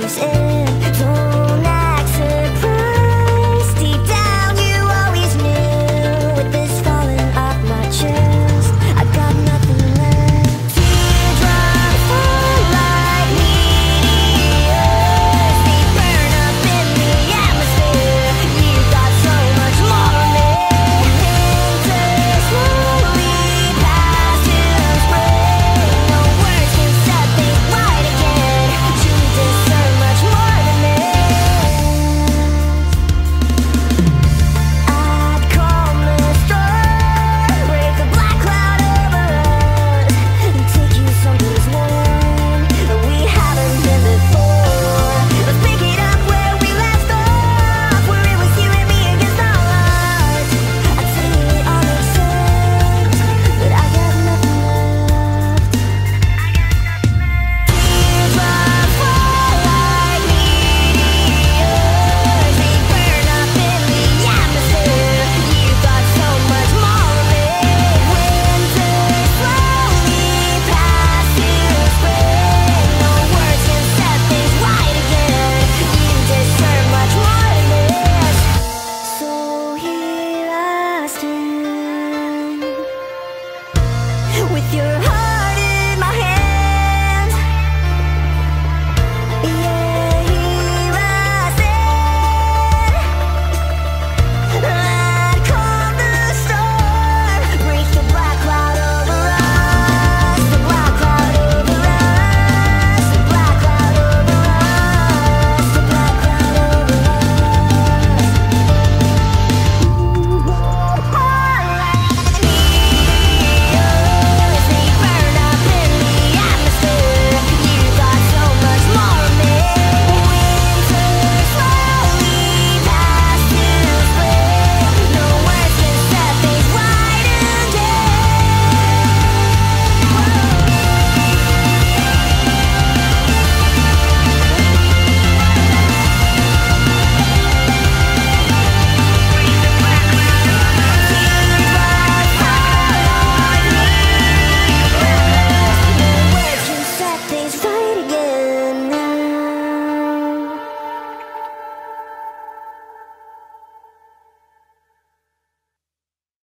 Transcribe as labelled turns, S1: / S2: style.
S1: lives in. Don't act surprised. Deep down, you always knew. With this falling off my chest, I got nothing left. Teardrops fall like meteors. They burn up in the atmosphere. You got so much more of me. Winter slowly passes spring. No words can set things right again. You deserve much more than this. I'd calm the storm, break the black cloud over us, and take you someplace warm that we haven't been before. Let's pick it up where we left off, where it was you and me against all odds. I tell you it all makes sense, but I got nothing left. Teardrops fall like meteors. They burn up in the atmosphere. You got so much more of me. Winter slowly passes spring. No words can set things right again. You deserve much more than this. So here I stand with your